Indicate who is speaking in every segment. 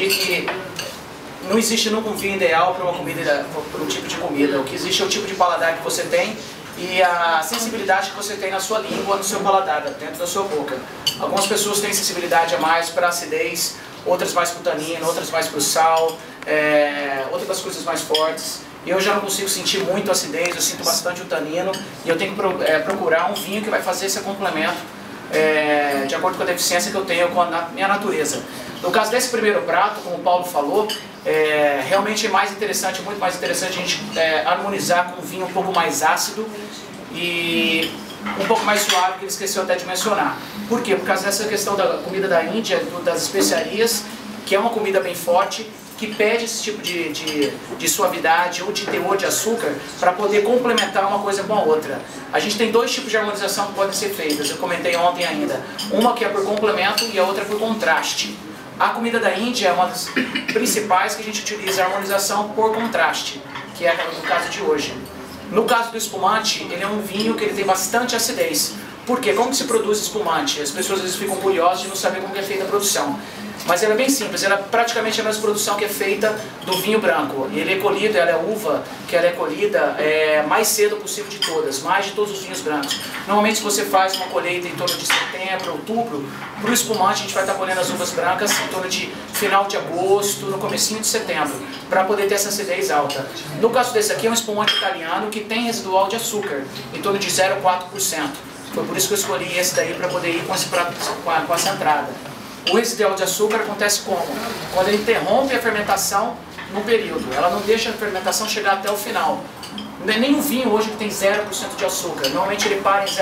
Speaker 1: que não existe nunca um vinho ideal para um tipo de comida. O que existe é o tipo de paladar que você tem e a sensibilidade que você tem na sua língua, no seu paladar, dentro da sua boca. Algumas pessoas têm sensibilidade a mais para acidez, outras mais para o tanino, outras mais para o sal, outras para as coisas mais fortes. Eu já não consigo sentir muito acidez, eu sinto bastante o tanino e eu tenho que procurar um vinho que vai fazer esse complemento de acordo com a deficiência que eu tenho com a minha natureza. No caso desse primeiro prato, como o Paulo falou, realmente é mais interessante, muito mais interessante a gente harmonizar com um vinho um pouco mais ácido e um pouco mais suave, que ele esqueceu até de mencionar. Por quê? Por causa dessa questão da comida da Índia, das especiarias, que é uma comida bem forte, que pede esse tipo de suavidade ou de teor de açúcar para poder complementar uma coisa com a outra. A gente tem dois tipos de harmonização que podem ser feitas, eu comentei ontem ainda. Uma que é por complemento e a outra por contraste. A comida da Índia é uma das principais que a gente utiliza a harmonização por contraste, que é no caso de hoje. No caso do espumante, ele é um vinho que ele tem bastante acidez. Por quê? Como que se produz espumante? As pessoas às vezes ficam curiosas de não saber como que é feita a produção. Mas ela é bem simples, ela é praticamente a mesma produção que é feita do vinho branco. Ele é colhido, ela é uva, que ela é colhida mais cedo possível de todas, mais de todos os vinhos brancos. Normalmente se você faz uma colheita em torno de setembro, outubro, para o espumante a gente vai estar colhendo as uvas brancas em torno de final de agosto, no comecinho de setembro, para poder ter essa acidez alta. No caso desse aqui é um espumante italiano que tem residual de açúcar, em torno de 0,4%. Foi por isso que eu escolhi esse daí para poder ir com essa entrada. O residual de açúcar acontece como? Quando ele interrompe a fermentação no período. Ela não deixa a fermentação chegar até o final. Nem o vinho hoje que tem 0% de açúcar. Normalmente ele para em 0,2,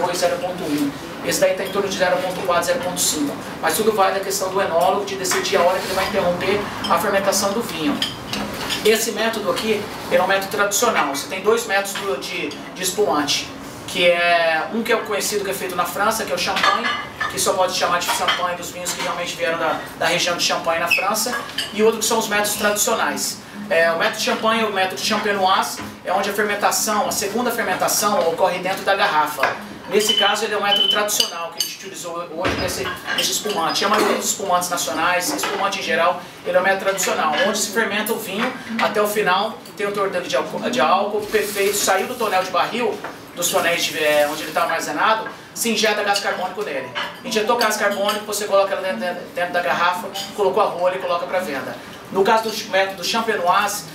Speaker 1: 0,1. Esse daí está em torno de 0,4, 0,5. Mas tudo vai da questão do enólogo de decidir a hora que ele vai interromper a fermentação do vinho. Esse método aqui é um método tradicional. Você tem dois métodos de espumante. Que é um que é o conhecido, que é feito na França, que é o champanhe, que só pode chamar de champanhe dos vinhos que realmente vieram da região de Champagne na França, e outro que são os métodos tradicionais. O método de champanhe, o método de champenoise, é onde a fermentação, a segunda fermentação, ocorre dentro da garrafa. Nesse caso, ele é um método tradicional que a gente utilizou hoje nesse espumante. A maioria dos espumantes nacionais, espumante em geral, ele é um método tradicional, onde se fermenta o vinho até o final, tem o teor de álcool perfeito, saiu do tonel de barril, dos tonéis onde ele está armazenado, se injeta gás carbônico nele. Injetou gás carbônico, você coloca ela dentro da garrafa, colocou a rolha e coloca para venda. No caso do método champenoise,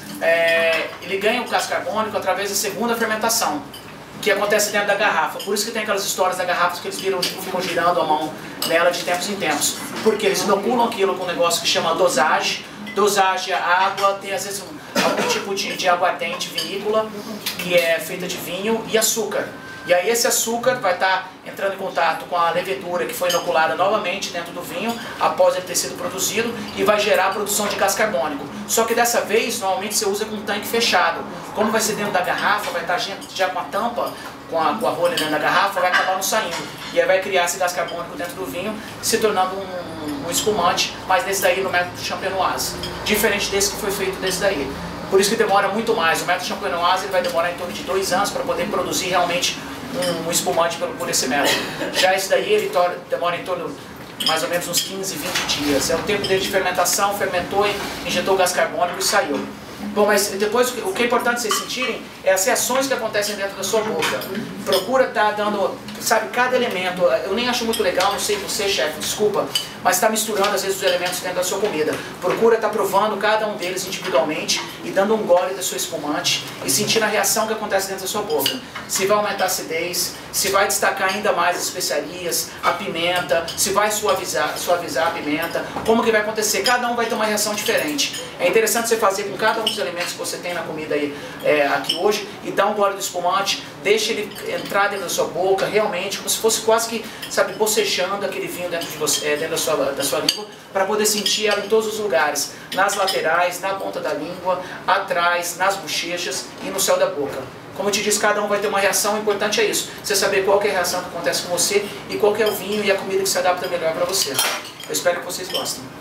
Speaker 1: ele ganha o gás carbônico através da segunda fermentação, que acontece dentro da garrafa. Por isso que tem aquelas histórias da garrafa que eles ficam girando a mão nela de tempos em tempos. Porque eles inoculam aquilo com um negócio que chama dosagem. Dosagem, a água, tem às vezes algum tipo de aguardente vinícola, que é feita de vinho, e açúcar. E aí esse açúcar vai estar entrando em contato com a levedura que foi inoculada novamente dentro do vinho, após ele ter sido produzido, e vai gerar a produção de gás carbônico. Só que dessa vez, normalmente você usa com um tanque fechado. Como vai ser dentro da garrafa, vai estar já com a tampa, com a rolha dentro da garrafa, vai acabar não saindo. E aí vai criar esse gás carbônico dentro do vinho, se tornando um espumante, mas desse daí no método champenoise. Diferente desse que foi feito desse daí. Por isso que demora muito mais. O método champenoise ele vai demorar em torno de 2 anos para poder produzir realmente um espumante por esse método. Já esse daí ele demora em torno mais ou menos uns 15, 20 dias. É o tempo dele de fermentação, fermentou, injetou gás carbônico e saiu. Bom, mas depois o que é importante vocês sentirem é as reações que acontecem dentro da sua boca. Procura estar dando, sabe, cada elemento. Eu nem acho muito legal, não sei você, chefe, desculpa, mas está misturando às vezes os elementos dentro da sua comida. Procura estar provando cada um deles individualmente e dando um gole da sua espumante e sentindo a reação que acontece dentro da sua boca. Se vai aumentar a acidez, se vai destacar ainda mais as especiarias, a pimenta, se vai suavizar a pimenta, como que vai acontecer. Cada um vai ter uma reação diferente. É interessante você fazer com cada um dos elementos que você tem na comida aí, aqui hoje, e dar um gole do espumante, deixa ele entrar dentro da sua boca, realmente, como se fosse quase que, sabe, bocejando aquele vinho dentro de você, dentro da sua língua, para poder sentir ela em todos os lugares, nas laterais, na ponta da língua, atrás, nas bochechas e no céu da boca. Como eu te disse, cada um vai ter uma reação, o importante é isso, você saber qual que é a reação que acontece com você e qual que é o vinho e a comida que se adapta melhor para você. Eu espero que vocês gostem.